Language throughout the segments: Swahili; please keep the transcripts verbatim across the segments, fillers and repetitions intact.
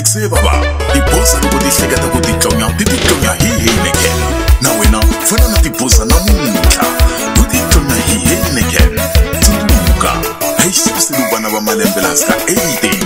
Nexe baba, tiposa no pode chegar da kuti tonha, titi tonha hi hi neken. Na wena, fana na tiposa na munka, kuti tonha hi hi neken. Tumuka, ai sisi lubana ba malembelaska anything.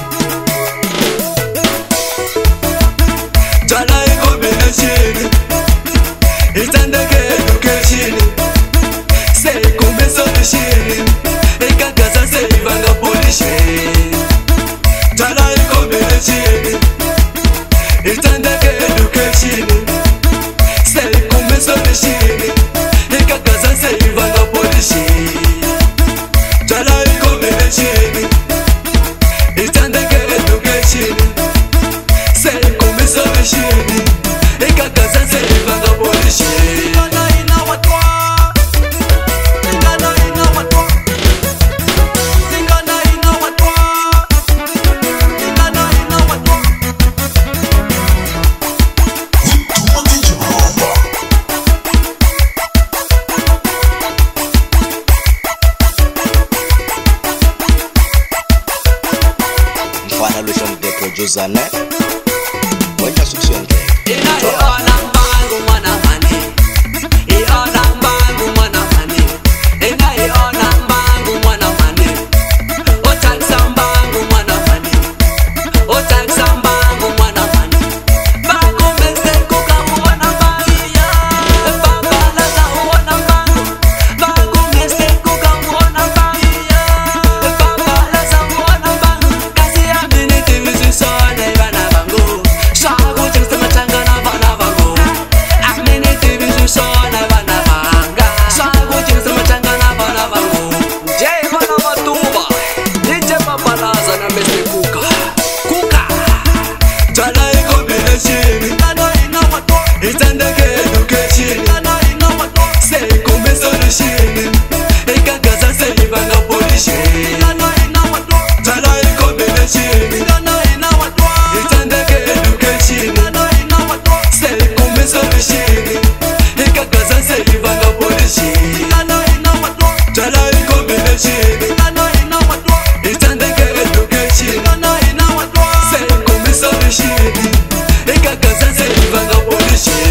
Jala iko benashini, itanda ke education. Sei começou a mexer, e cagaça sei vanga poliche. Jala iko benashini, itanda ke education. Sei começou a mexer, e cagaça sei vanga poliche. Jala iko benashini, itanda ke education. Sei começou a mexer, e cagaça sei vanga poliche. Mfana lushon de producer ne Wacha suksonge Ina iona mbangu mwana mani Iona mbangu mwana mani Ina iona mbangu mwana mani Otaksa mbangu mwana mani Otaksa mbangu mwana mani Bangu mese kuka uona mbangia Baba laza uona mbangu Bangu mese kuka uona mbangia Baba laza uona mbangu Kasi ya miniti visu sone bana bangu Shagu jengsa machanga na bana bangu Aminiti visu sone bana banga Shagu jengsa machanga na bana bangu Jai bana matuba Nije babalaza na mese kuka Kuka Jala iko benashini Itanda ke education Sei começou a mexer E cagaza sei vanga poliche Jala iko benashini Itanda ke education Sei começou a mexer E cagaza sei vanga poliche Jala iko benashini Itanda ke education Sei começou a mexer E cagaza sei vanga poliche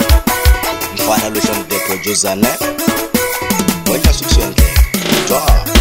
Mfana lushon de producer ne Wacha suksonge Joa